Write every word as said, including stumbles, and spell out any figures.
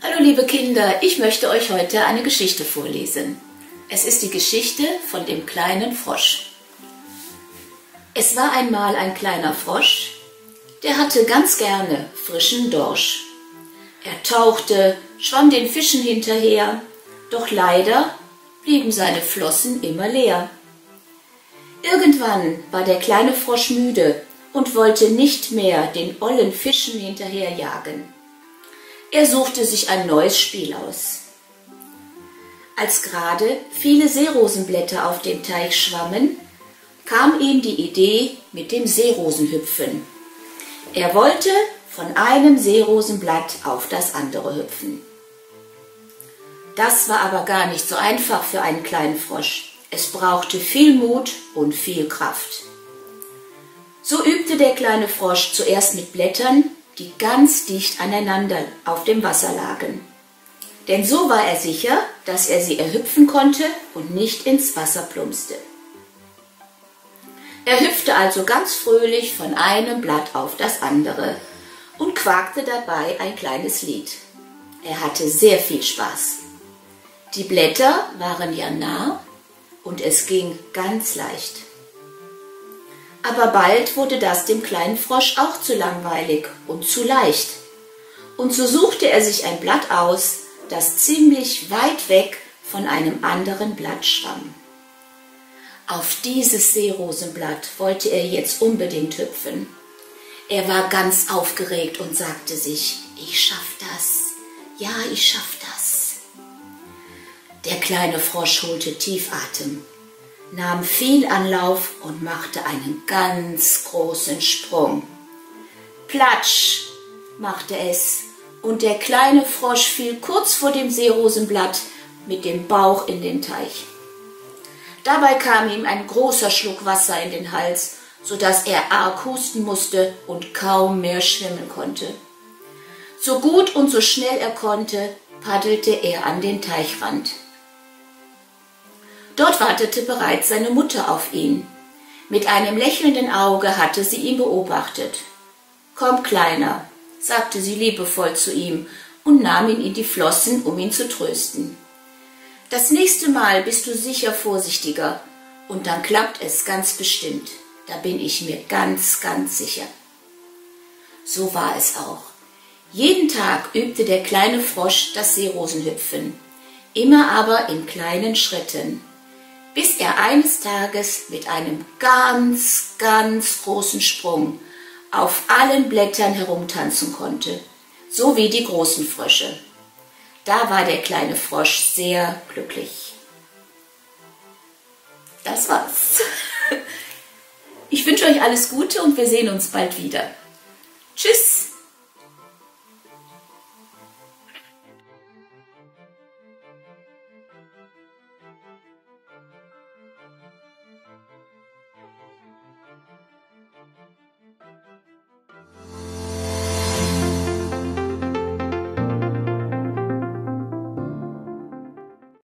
Hallo liebe Kinder, ich möchte euch heute eine Geschichte vorlesen. Es ist die Geschichte von dem kleinen Frosch. Es war einmal ein kleiner Frosch, der hatte ganz gerne frischen Dorsch. Er tauchte, schwamm den Fischen hinterher, doch leider blieben seine Flossen immer leer. Irgendwann war der kleine Frosch müde und wollte nicht mehr den ollen Fischen hinterherjagen. Er suchte sich ein neues Spiel aus. Als gerade viele Seerosenblätter auf dem Teich schwammen, kam ihm die Idee mit dem Seerosenhüpfen. Er wollte von einem Seerosenblatt auf das andere hüpfen. Das war aber gar nicht so einfach für einen kleinen Frosch. Es brauchte viel Mut und viel Kraft. So übte der kleine Frosch zuerst mit Blättern, die ganz dicht aneinander auf dem Wasser lagen. Denn so war er sicher, dass er sie erhüpfen konnte und nicht ins Wasser plumpste. Er hüpfte also ganz fröhlich von einem Blatt auf das andere und quakte dabei ein kleines Lied. Er hatte sehr viel Spaß. Die Blätter waren ja nah und es ging ganz leicht. Aber bald wurde das dem kleinen Frosch auch zu langweilig und zu leicht. Und so suchte er sich ein Blatt aus, das ziemlich weit weg von einem anderen Blatt schwamm. Auf dieses Seerosenblatt wollte er jetzt unbedingt hüpfen. Er war ganz aufgeregt und sagte sich, ich schaff das, ja, ich schaff das. Der kleine Frosch holte tief Atem, nahm viel Anlauf und machte einen ganz großen Sprung. Platsch machte es, und der kleine Frosch fiel kurz vor dem Seerosenblatt mit dem Bauch in den Teich. Dabei kam ihm ein großer Schluck Wasser in den Hals, sodass er arg husten musste und kaum mehr schwimmen konnte. So gut und so schnell er konnte, paddelte er an den Teichrand. Dort wartete bereits seine Mutter auf ihn. Mit einem lächelnden Auge hatte sie ihn beobachtet. »Komm, Kleiner«, sagte sie liebevoll zu ihm und nahm ihn in die Flossen, um ihn zu trösten. »Das nächste Mal bist du sicher vorsichtiger und dann klappt es ganz bestimmt. Da bin ich mir ganz, ganz sicher.« So war es auch. Jeden Tag übte der kleine Frosch das Seerosenhüpfen, immer aber in kleinen Schritten, bis er eines Tages mit einem ganz, ganz großen Sprung auf allen Blättern herumtanzen konnte, so wie die großen Frösche. Da war der kleine Frosch sehr glücklich. Das war's. Ich wünsche euch alles Gute und wir sehen uns bald wieder. Tschüss!